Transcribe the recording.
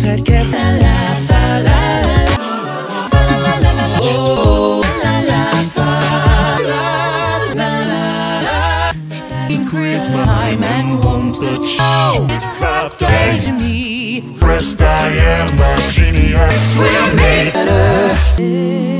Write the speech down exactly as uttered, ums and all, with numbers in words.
had kept la la fa la la la la la oh la la fa la la la increase my time and won't touch craft days in me. Pressed I am a genius will make better.